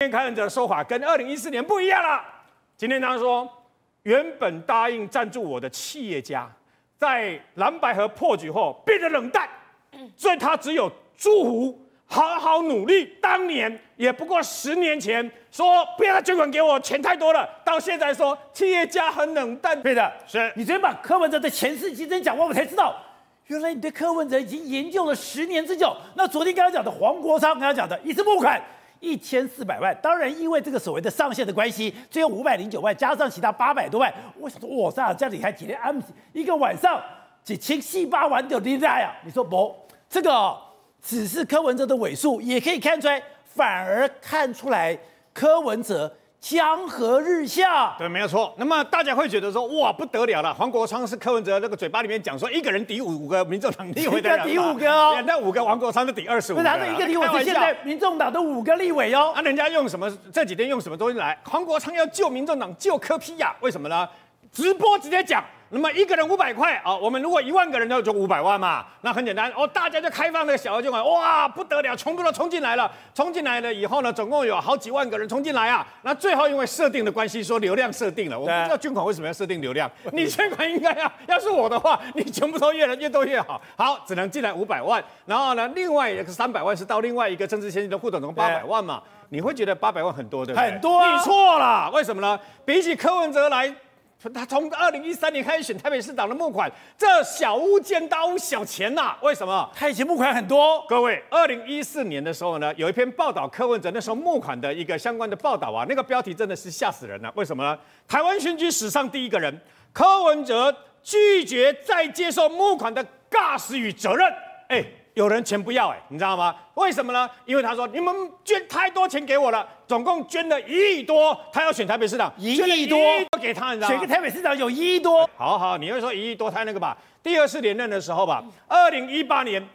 柯文哲的说法跟2014年不一样了。今天他说，原本答应赞助我的企业家，在蓝白合破局后变得冷淡，所以他只有祝福。 好好努力，当年也不过10年前说不要再捐款给我，钱太多了，到现在说企业家很冷淡。 对的， 是你昨天把柯文哲的前世今生讲完，我才知道，原来你对柯文哲已经研究了10年之久。那昨天刚刚讲的黄国昌，刚刚讲的一次募款1400万，当然因为这个所谓的上限的关系，最后509万加上其他800多万，我想说，哇塞，这样你还几天安一个晚上几千7、8万就厉害呀？你说不？这个。 只是柯文哲的尾数，也可以看出来，反而看出来柯文哲江河日下。 对，没有错。那么大家会觉得说，哇，不得了了！黄国昌是柯文哲那个嘴巴里面讲说，一个人抵5个民众党立委的人， 抵5个哦， 那5个黄国昌就抵25个。 他的一个立委，现在民众党的5个立委哦。 啊，人家用什么？这几天用什么东西来？黄国昌要救民众党，救柯 P 呀？为什么呢？直播直接讲。 那么一个人500块啊，我们如果1万个人就500万嘛，那很简单哦，大家就开放那个小额捐款，哇，不得了，全部都冲进来了。冲进来了以后呢，总共有好几万个人冲进来啊。那最后因为设定的关系，说流量设定了，我不知道捐款为什么要设定流量。你捐款应该要是我的话，你全部都越多越好。好，只能进来500万，然后呢，另外300万是到另外一个政治先进的户头，总共800万嘛。你会觉得800万很多，对不对？ 很多、啊， 你错了，为什么呢？比起柯文哲来。 他从2013年开始选台北市长的募款，这小巫见大巫，小钱呐、为什么？ 他以前募款很多。 各位，2014年的时候呢，有一篇报道柯文哲那时候募款的一个相关的报道啊，那个标题真的是吓死人了。为什么呢？台湾选举史上第一个人，柯文哲拒绝再接受募款的尬死与责任。哎。 有人钱不要你知道吗？为什么呢？因为他说你们捐太多钱给我了，总共捐了1亿多，他要选台北市长 ，1亿多给他，你知道吗？ 选个台北市长有1亿多。 好，你会说1亿多，他那个吧，第2次连任的时候吧，2018年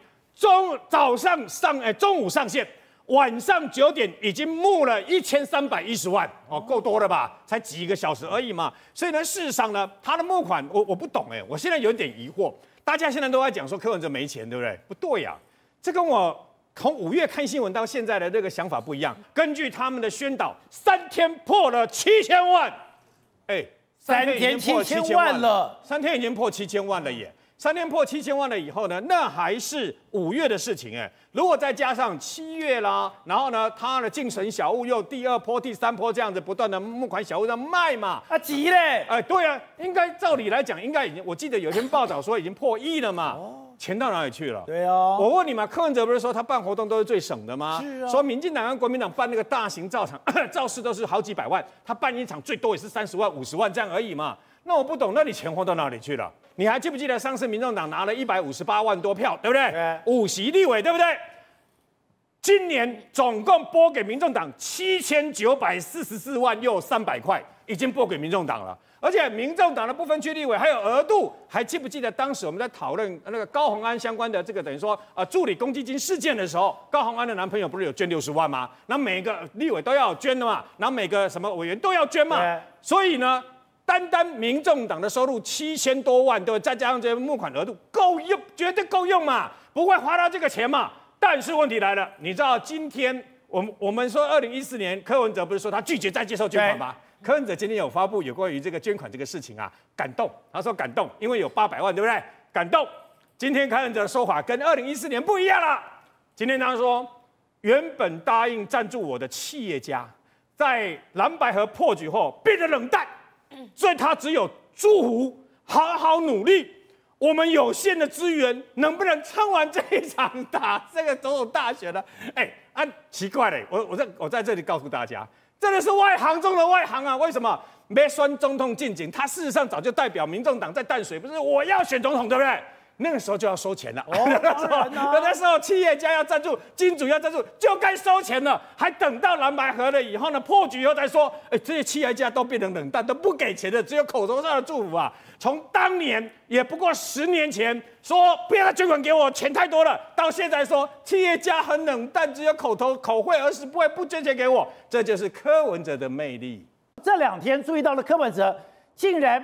中午上线，晚上9点已经募了1310万，哦，够多了吧？才几个小时而已嘛。所以呢，事实上呢，他的募款我不懂我现在有点疑惑。 大家现在都在讲说柯文哲没钱，对不对？不对呀，这跟我从5月看新闻到现在的这个想法不一样。根据他们的宣导，3天破了7000万，哎 ，3天7000万了 ，3天已经破7000万了耶。 3天破7000万了以后呢，那还是5月的事情如果再加上7月啦，然后呢，他的竞选小物又第2波、第3波这样子不断的募款小物在卖嘛， 急嘞！ 对啊，应该照理来讲，应该已经，我记得有一篇报道说已经破1亿了嘛，钱到哪里去了？ 对啊， 我问你嘛，柯文哲不是说他办活动都是最省的吗？ 是啊， 说民进党跟国民党办那个大型造场造势都是好几百万，他办一场最多也是30万、50万这样而已嘛。那我不懂，那你钱花到哪里去了？你还记不记得上次民众党拿了158万多票，对不对？5席立委，对不对？今年总共拨给民众党7944万又300块，已经拨给民众党了。而且民众党的不分区立委还有额度，还记不记得当时我们在讨论那个高虹安相关的这个等于说助理公积金事件的时候，高虹安的男朋友不是有捐60万吗？那每个立委都要捐的嘛，然后每个什么委员都要捐嘛，所以呢。 单民众党的收入7000多万，对，再加上这些募款额度，够用，绝对够用嘛，不会花到这个钱嘛。但是问题来了，你知道今天我们说2014年柯文哲不是说他拒绝再接受捐款吗？柯文哲今天有发布有关于这个捐款这个事情啊，感动，他说感动，因为有800万，对不对？感动。今天柯文哲的说法跟2014年不一样了。今天他说，原本答应赞助我的企业家，在蓝白合破局后变得冷淡。 所以他只有祝福，好好努力。我们有限的资源能不能撑完这一场打这个总统大选呢？奇怪嘞，我在这里告诉大家，真的是外行中的外行啊！为什么没选总统进京？他事实上早就代表民众党在淡水，不是我要选总统，对不对？ 那个时候就要收钱了。那时候企业家要赞助，金主要赞助，就该收钱了。还等到蓝白合了以后呢，破局以后再说。这些企业家都变成冷淡，都不给钱的，只有口头上的祝福啊。从当年也不过10年前说不要再捐款给我，钱太多了，到现在说企业家很冷淡，只有口惠而实不捐钱给我，这就是柯文哲的魅力。 这2天注意到了柯文哲竟然。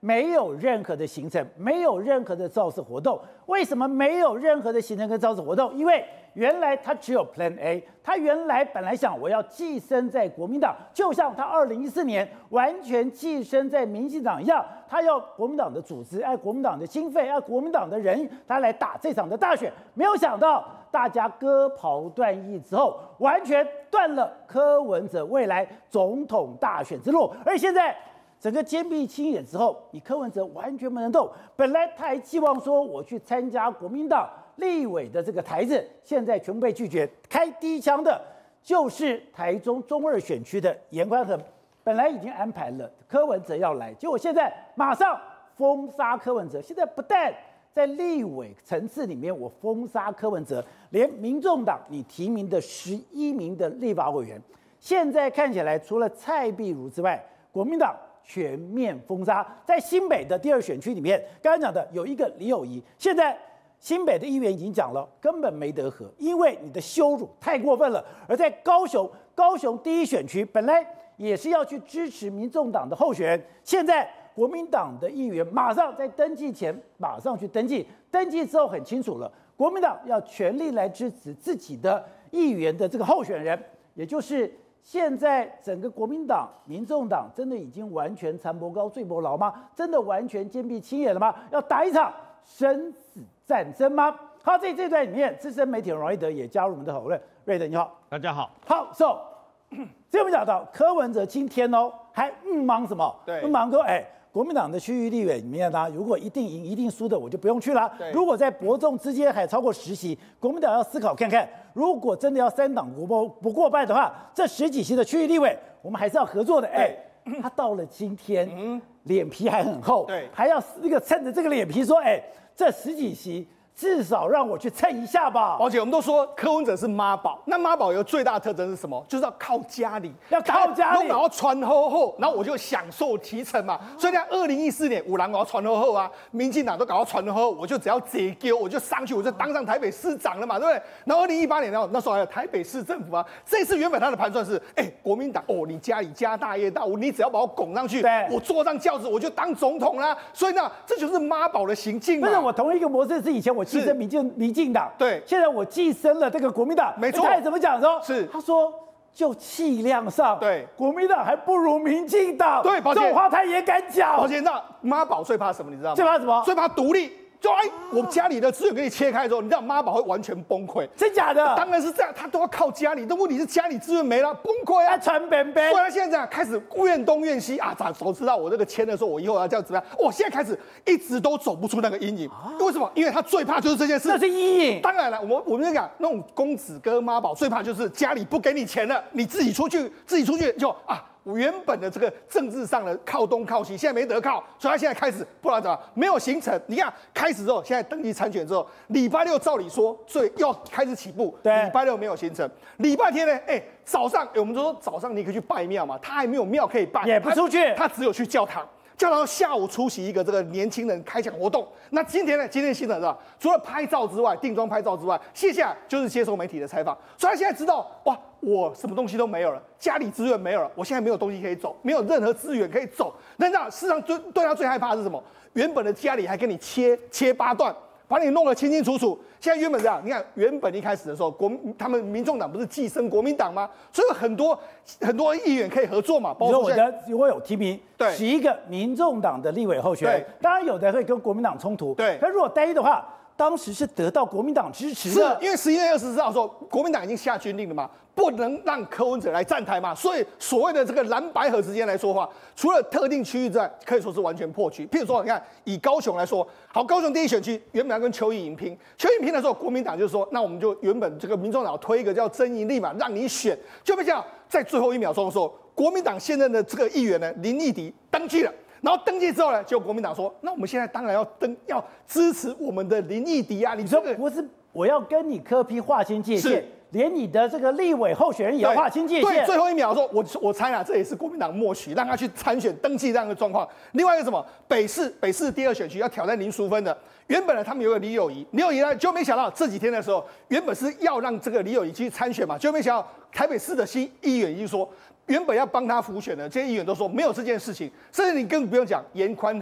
没有任何的行程，没有任何的造势活动。为什么没有任何的行程跟造势活动？因为原来他只有 Plan A， 他原来本来想我要寄生在国民党，就像他2014年完全寄生在民进党一样，他要国民党的组织，爱国民党的经费，爱国民党的人，他来打这场的大选。没有想到大家割袍断义之后，完全断了柯文哲未来总统大选之路，而现在。整个坚壁清野之后，你柯文哲完全不能动。本来他还寄望说我去参加国民党立委的这个台子，现在全部被拒绝。开第一枪的就是台中中2选区的严宽恒，本来已经安排了柯文哲要来，结果现在马上封杀柯文哲。现在不但在立委层次里面我封杀柯文哲，连民众党你提名的11名的立法委员，现在看起来除了蔡壁如之外，国民党全面封杀。在新北的第2选区里面，刚刚讲的有一个李友仪，现在新北的议员已经讲了，根本没得和，因为你的羞辱太过分了。而在高雄第1选区，本来也是要去支持民众党的候选人，现在国民党的议员马上在登记前马上去登记，登记之后很清楚了，国民党要全力来支持自己的议员的这个候选人，也就是现在整个国民党、民众党真的已经完全残博高、坠博牢吗？真的完全坚壁清野了吗？要打一场生死战争吗？好，在这段里面，资深媒体人王瑞德也加入我们的讨论。瑞德你好， 大家好。 好 ，So， 这我们讲到柯文哲今天还忙什么？ 对， 忙说国民党的区域立委里面呢，如果一定赢一定输的，我就不用去了。如果在伯仲之间还超过10席，国民党要思考看看，如果真的要3党不过半的话，这10几席的区域立委，我们还是要合作的。他到了今天，脸皮还很厚，还要趁着这个脸皮说，这10几席。至少让我去蹭一下吧。 而且我们都说柯文哲是妈宝，那妈宝有个最大的特征是什么？就是要靠家里， 要靠家里， 然后传后，然后我就享受提成嘛。所以在2014年5人我要传后啊，民进党都搞到传后，我就只要解丢，我就上去，我就当上台北市长了嘛，对不对？然后2018年那时候还有台北市政府啊，这次原本他的盘算是，国民党你家里家大业大，你只要把我拱上去，我坐上轿子我就当总统啦。所以呢，这就是妈宝的行径嘛。 不是，我同一个模式是以前我寄生民进党， 对， 现在我寄生了这个国民党， 没错。 他也怎么讲说？ 是他说就气量上， 对， 国民党还不如民进党， 对， 这种话他也敢讲。 而且那妈宝最怕什么？你知道吗？ 最怕什么？ 最怕独立。就我家里的资源给你切开之后，你知道妈宝会完全崩溃， 真假的？ 当然是这样，他都要靠家里，但问题是家里资源没了，崩溃啊！ 传本本， 所以他现在这样开始怨东怨西啊，早知道我这个签的时候，我以后要这样怎么样？我现在开始一直都走不出那个阴影，为什么？因为他最怕就是这件事， 这是阴影。 当然了，我们就讲那种公子哥妈宝最怕就是家里不给你钱了，你自己出去就我原本的这个政治上的靠东靠西，现在没得靠，所以他现在开始不知道怎么没有行程。你看开始之后，现在登记参选之后，礼拜6照理说要开始起步， 对， 礼拜6没有行程，礼拜天呢，早上我们就说早上你可以去拜庙嘛，他还没有庙可以拜， 也不出去， 他只有去教堂。下午出席一个这个年轻人开讲活动。那今天新闻是吧？除了拍照之外，定妆拍照之外，接下来就是接受媒体的采访。所以他现在知道，哇，我什么东西都没有了，家里资源没有了，我现在没有东西可以走，没有任何资源可以走。那事实上对他最害怕的是什么？原本的家里还给你切8段。把你弄得清清楚楚。现在原本这样，你看原本一开始的时候，他们民众党不是寄生国民党吗？所以有很多议员可以合作嘛。包括我有提名11个民众党的立委候选人，当然有的会跟国民党冲突。 对， 可如果单一的话，当时是得到国民党支持的。 是因为11月24号的时候，国民党已经下军令了嘛，不能让柯文哲来站台嘛，所以所谓的这个蓝白合之间来说话，除了特定区域之外，可以说是完全破局。譬如说，你看以高雄来说，好，高雄第一选区原本要跟邱意莹拼，邱意莹拼的时候，国民党就说，那我们就原本这个民众党推一个叫曾盈利嘛，让你选，就被这样在最后1秒钟的时候，国民党现任的这个议员呢林义迪登记了。然后登记之后呢，就国民党说，那我们现在当然要支持我们的林义迪啊！你说不是我要跟你柯 P 划清界限，连你的这个立委候选人也要划清界限。 对，最后1秒说，我猜啊，这也是国民党默许让他去参选登记这样的状况。另外一个什么，北市第2选区要挑战林淑芬的，原本呢他们有个李友仪呢，就没想到这几天的时候，原本是要让这个李友仪去参选嘛，就没想到台北市的新议员已经说。原本要帮他辅选的这些议员都说没有这件事情，甚至你更不用讲严宽恒。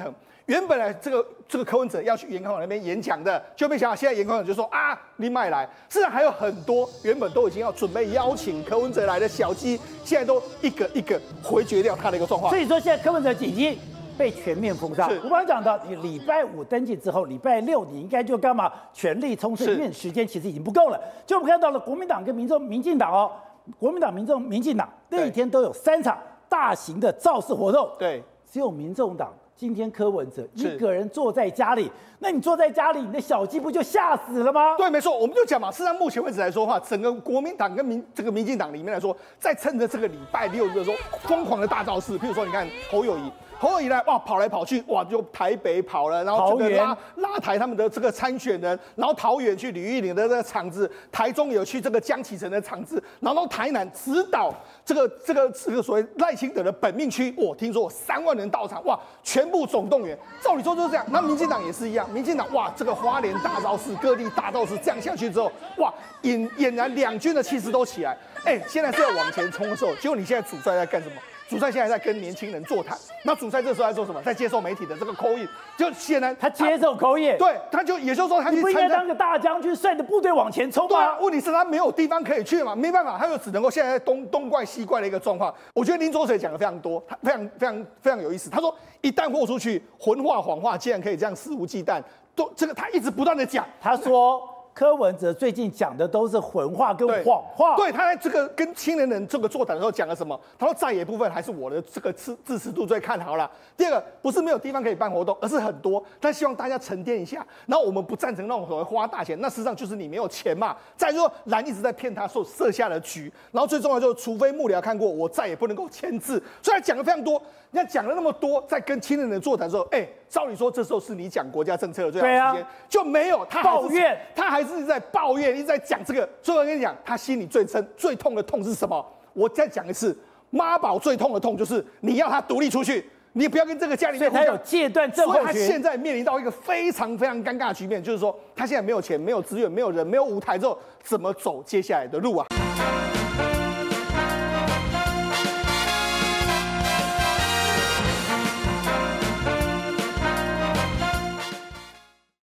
原本来这个柯文哲要去严宽宏那边演讲的，就没想到现在严宽宏就说啊，你卖来。事实上还有很多原本都已经要准备邀请柯文哲来的小鸡，现在都一个一个回绝掉他的一个状况。 所以说现在柯文哲已经被全面封杀。我刚刚讲到，你礼拜5登记之后，礼拜6你应该就干嘛？全力冲刺，因为时间其实已经不够了。就我们看到了国民党跟民进党哦，国民党、民进党那一天都有3场大型的造势活动， 对， 只有民众党今天柯文哲一个人坐在家里，那你坐在家里，你的小鸡不就吓死了吗？ 对，没错，我们就讲嘛，事实上目前为止来说的话，整个国民党跟民进党里面来说，在趁着这个礼拜6日的时候，疯狂的大造势，譬如说你看侯友宜呢，哇，跑来跑去，哇，就台北跑了，然后这个拉抬他们的这个参选人，然后桃园去吕玉玲的这个场子，台中有去这个江启臣的场子，然后台南指导这个所谓赖清德的本命区，我听说3万人到场，哇，全部总动员。照理说就是这样，那民进党也是一样，民进党哇，这个花莲大造势，各地大造势，这样下去之后，哇，俨然两军的气势都起来，现在是要往前冲的时候，结果你现在主帅在干什么？主帅现在在跟年轻人座谈，那主帅这时候在做什么？在接受媒体的这个call in，就显然他接受call in， 对，他就也就是说他你不应该当个大将军，率着部队往前冲吗？ 对啊，问题是他没有地方可以去嘛，没办法，他就只能够现在东怪西怪的一个状况。我觉得林左水讲的非常多，他非常有意思。他说一旦豁出去，混话谎话竟然可以这样肆无忌惮，这个他一直不断的讲。 他说。柯文哲最近讲的都是混话跟谎话。 对，他在这个跟青年人这个座谈的时候讲了什么？他说在野部分还是我的这个支持度最看好了。第二个不是没有地方可以办活动，而是很多，但希望大家沉淀一下。然后我们不赞成那种所谓花大钱，那事实上就是你没有钱嘛。再说蓝一直在骗他设下了局，然后最重要就是除非幕僚看过，我再也不能够签字。所以他讲了非常多。你看讲了那么多，在跟青年人座谈的时候，照理说这时候是你讲国家政策的最好时间，就没有他抱怨， 他还是在抱怨，一直在讲这个。所以我跟你讲，他心里最深、最痛的痛是什么？我再讲一次，妈宝最痛的痛就是你要他独立出去，你不要跟这个家里面。 所以他有戒断症候群。 所以他现在面临到一个非常非常尴尬的局面，就是说他现在没有钱、没有资源、没有人、没有舞台之后，怎么走接下来的路啊？